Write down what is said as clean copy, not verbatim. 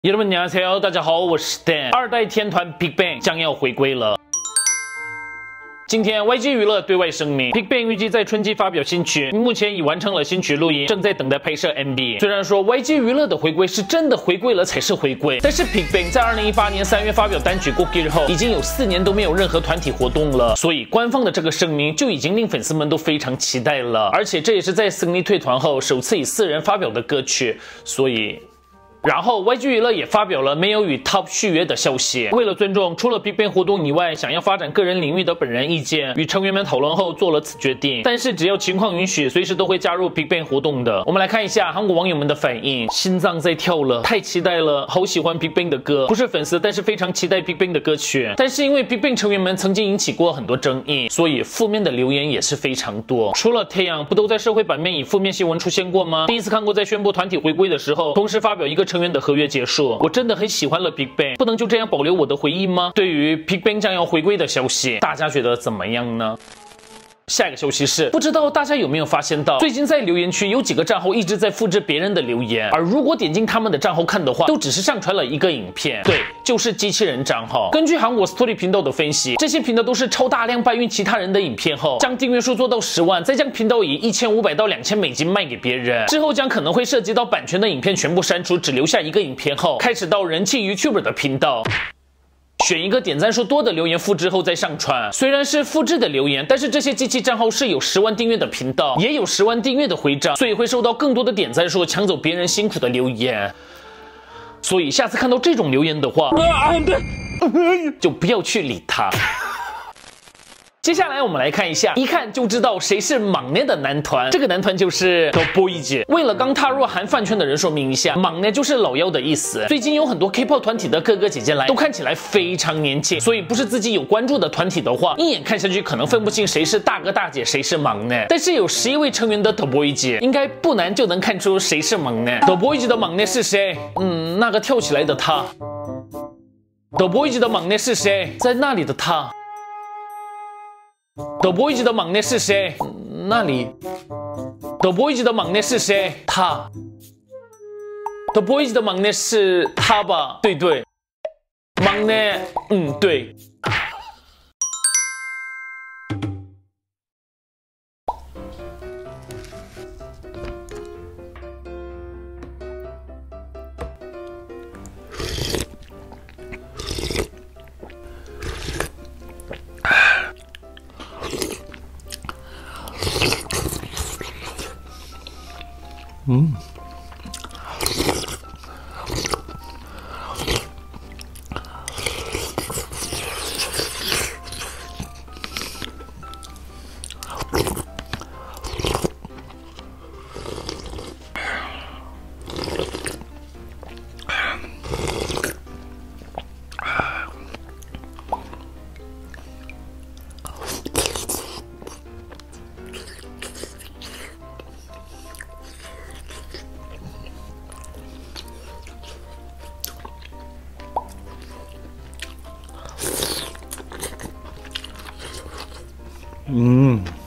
여러분 안녕하세요，大家好，我是 Dan。二代天团 BigBang 将要回归了。 今天 YG 娱乐对外声明 ，BigBang 预计在春季发表新曲，目前已完成了新曲录音，正在等待拍摄 MV。虽然说 YG 娱乐的回归是真的回归了才是回归，但是 BigBang 在2018年3月发表单曲《Good Girl》后，已经有4年都没有任何团体活动了，所以官方的这个声明就已经令粉丝们都非常期待了。而且这也是在Sunny退团后首次以4人发表的歌曲，所以。 然后 YG 娱乐也发表了没有与 TOP 续约的消息。为了尊重除了 BigBang 活动以外想要发展个人领域的本人意见，与成员们讨论后做了此决定。但是只要情况允许，随时都会加入 BigBang 活动的。我们来看一下韩国网友们的反应，心脏在跳了，太期待了，好喜欢 BigBang 的歌，不是粉丝，但是非常期待 BigBang 的歌曲。但是因为 BigBang 成员们曾经引起过很多争议，所以负面的留言也是非常多。除了Taeyang，不都在社会版面以负面新闻出现过吗？第一次看过在宣布团体回归的时候，同时发表一个成员的合约结束。我真的很喜欢了 BigBang， 不能就这样保留我的回忆吗？对于 BigBang 将要回归的消息，大家觉得怎么样呢？ 下一个消息是，不知道大家有没有发现到，最近在留言区有几个账号一直在复制别人的留言，而如果点进他们的账号看的话，都只是上传了一个影片，对，就是机器人账号。根据韩国 Story 频道的分析，这些频道都是超大量搬运其他人的影片后，将订阅数做到10万，再将频道以1500到2000美金卖给别人，之后将可能会涉及到版权的影片全部删除，只留下一个影片后，开始到人气 YouTuber 的频道。 选一个点赞数多的留言复制后再上传，虽然是复制的留言，但是这些机器账号是有10万订阅的频道，也有10万订阅的回账，所以会受到更多的点赞数，抢走别人辛苦的留言。所以下次看到这种留言的话，就不要去理他。 接下来我们来看一下，一看就知道谁是忙内的男团。这个男团就是 The Boys。为了刚踏入韩饭圈的人说明一下，忙内就是老幺的意思。最近有很多 K-pop 团体的哥哥姐姐来，都看起来非常年轻，所以不是自己有关注的团体的话，一眼看下去可能分不清谁是大哥大姐，谁是忙内。但是有11位成员的 The Boys， 应该不难就能看出谁是忙内。The Boys 的忙内是谁？那个跳起来的他。The Boys 的忙内是谁？在那里的他。 The Boys 的忙内是谁？那里。The Boys 的忙内是谁？他。The Boys 的忙内是他吧？对对，忙内，对。 嗯。